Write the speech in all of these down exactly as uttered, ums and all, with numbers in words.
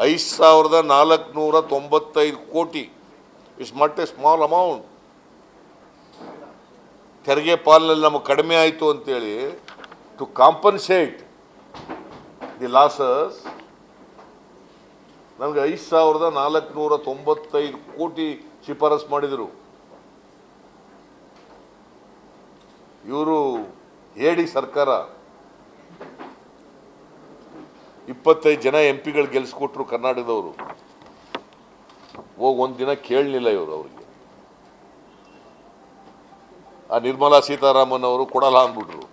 ಐದು ಸಾವಿರದ ನಾಲ್ಕುನೂರ ತೊಂಬತ್ತೈದು ಕೋಟಿ. It's not a small amount. ತೆರಿಗೆ ಪಾಲಿನಲ್ಲಿ ನಮಗೆ ಕಡಿಮೆ ಆಯಿತು ಅಂತೇಳಿ ಟು ಕಾಂಪನ್ಸೇಟ್ ದಿ ಲಾಸಸ್ ನಮಗೆ ಐದು ಸಾವಿರದ ನಾಲ್ಕುನೂರ ತೊಂಬತ್ತೈದು ಕೋಟಿ ಶಿಫಾರಸ್ ಮಾಡಿದರು. ಇವರು ಹೇಳಿ ಸರ್ಕಾರ ಇಪ್ಪತ್ತೈದು ಜನ ಎಂ ಪಿಗಳು ಗೆಲ್ಸ್ಕೊಟ್ರು ಕರ್ನಾಟಕದವರು. ಹೋಗಿ ಒಂದು ದಿನ ಕೇಳಲಿಲ್ಲ ಇವರು. ಅವರಿಗೆ ಆ ನಿರ್ಮಲಾ ಸೀತಾರಾಮನ್ ಅವರು ಕೊಡಲ್ಲ ಅಂದ್ಬಿಟ್ರು.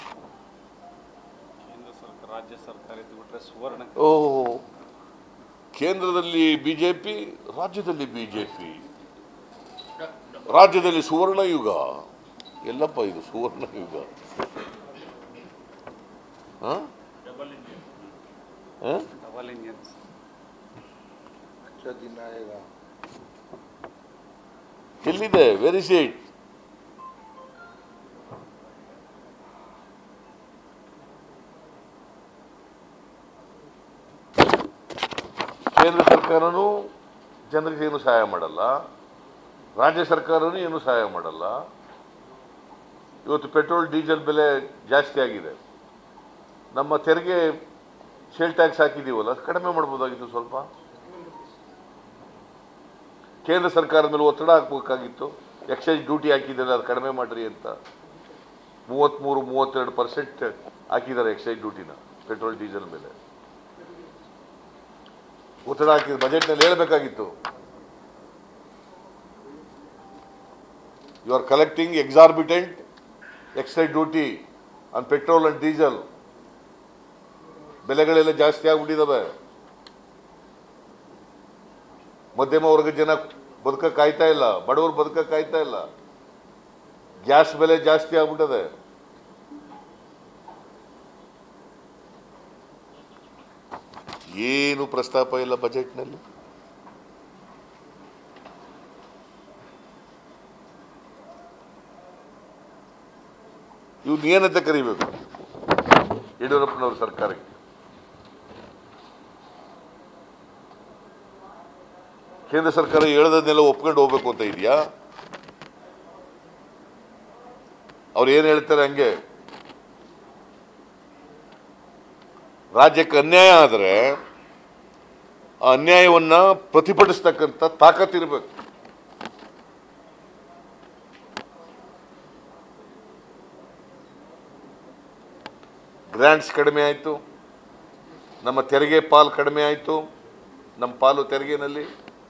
ಓಹ್, ಕೇಂದ್ರದಲ್ಲಿ ಬಿಜೆಪಿ, ರಾಜ್ಯದಲ್ಲಿ ಬಿಜೆಪಿ, ರಾಜ್ಯದಲ್ಲಿ ಸುವರ್ಣ ಯುಗ. ಎಲ್ಲಪ್ಪ ಇದು ಸುವರ್ಣ ಯುಗ? ಎಲ್ಲಿದೆ? ವೆರಿ ಸೀಟ್ ಕೇಂದ್ರ ಸರ್ಕಾರನೂ ಜನರಿಗೆ ಏನು ಸಹಾಯ ಮಾಡಲ್ಲ, ರಾಜ್ಯ ಸರ್ಕಾರನೂ ಏನು ಸಹಾಯ ಮಾಡಲ್ಲ. ಇವತ್ತು ಪೆಟ್ರೋಲ್ ಡೀಸೆಲ್ ಬೆಲೆ ಜಾಸ್ತಿ ಆಗಿದೆ. ನಮ್ಮ ತೆರಿಗೆ ಸೇಲ್ ಟ್ಯಾಕ್ಸ್ ಹಾಕಿದ್ದೀವಲ್ಲ, ಅದು ಕಡಿಮೆ ಮಾಡ್ಬೋದಾಗಿತ್ತು ಸ್ವಲ್ಪ. ಕೇಂದ್ರ ಸರ್ಕಾರದ ಮೇಲೆ ಒತ್ತಡ ಹಾಕಬೇಕಾಗಿತ್ತು. ಎಕ್ಸೈಸ್ ಡ್ಯೂಟಿ ಹಾಕಿದ್ದಾರೆ, ಅದು ಕಡಿಮೆ ಮಾಡಿರಿ ಅಂತ. ಮೂವತ್ತ್ಮೂರು ಮೂವತ್ತೆರಡು ಪರ್ಸೆಂಟ್ ಹಾಕಿದ್ದಾರೆ ಎಕ್ಸೈಸ್ ಡ್ಯೂಟಿನ ಪೆಟ್ರೋಲ್ ಡೀಸೆಲ್ ಮೇಲೆ. ಒತ್ತಡ ಹಾಕಿದ ಬಜೆಟ್ನಲ್ಲಿ ಹೇಳಬೇಕಾಗಿತ್ತು. You are collecting exorbitant excise duty on petrol and diesel. ಬೆಲೆಗಳೆಲ್ಲ ಜಾಸ್ತಿ ಆಗ್ಬಿಟ್ಟಿದ್ದಾವೆ. ಮಧ್ಯಮ ವರ್ಗದ ಜನ ಬದುಕಕ್ಕೆ ಕಾಯ್ತಾ ಇಲ್ಲ, ಬಡವರು ಬದುಕಕ್ಕೆ ಕಾಯ್ತಾ ಇಲ್ಲ. ಗ್ಯಾಸ್ ಬೆಲೆ ಜಾಸ್ತಿ ಆಗ್ಬಿಟ್ಟದೆ. ಏನು ಪ್ರಸ್ತಾಪ ಇಲ್ಲ ಬಜೆಟ್ನಲ್ಲಿ. ಇವ್ನು ಏನಂತ ಕರಿಬೇಕು ಯಡಿಯೂರಪ್ಪನವ್ರ ಸರ್ಕಾರಕ್ಕೆ? ಕೇಂದ್ರ ಸರ್ಕಾರ ಹೇಳದನ್ನೆಲ್ಲ ಒಪ್ಕೊಂಡು ಹೋಗ್ಬೇಕು ಅಂತ ಇದೆಯಾ? ಅವ್ರು ಏನು ಹೇಳ್ತಾರೆ ಹಂಗೆ. ರಾಜ್ಯಕ್ಕೆ ಅನ್ಯಾಯ ಆದರೆ ಆ ಅನ್ಯಾಯವನ್ನ ಪ್ರತಿಭಟಿಸ್ತಕ್ಕಂಥ ತಾಕತ್ತಿರಬೇಕು. ಗ್ರಾಂಟ್ಸ್ ಕಡಿಮೆ ಆಯಿತು, ನಮ್ಮ ತೆರಿಗೆ ಪಾಲು ಕಡಿಮೆ ಆಯಿತು. ನಮ್ಮ ಪಾಲು ತೆರಿಗೆನಲ್ಲಿ,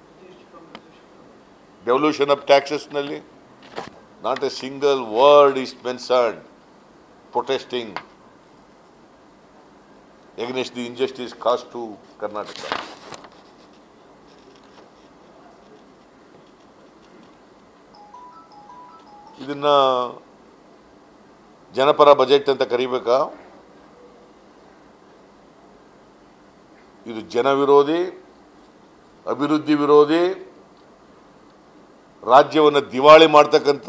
ಡೆವಲ್ಯೂಷನ್ ಆಫ್ ಟ್ಯಾಕ್ಸಸ್ನಲ್ಲಿ not a single word is mentioned protesting against the injustice caused to Karnataka. ಇದನ್ನ ಜನಪರ ಬಜೆಟ್ ಅಂತ ಕರಿಬೇಕಾ? ಇದು ಜನ ವಿರೋಧಿ, ಅಭಿವೃದ್ಧಿ ವಿರೋಧಿ, ರಾಜ್ಯವನ್ನು ದಿವಾಳಿ ಮಾಡ್ತಕ್ಕಂಥ,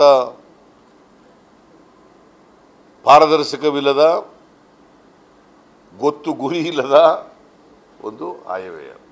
ಪಾರದರ್ಶಕವಿಲ್ಲದ, ಗೊತ್ತು ಗುರಿ ಇಲ್ಲದ ಒಂದು ಆಯವ್ಯಯ.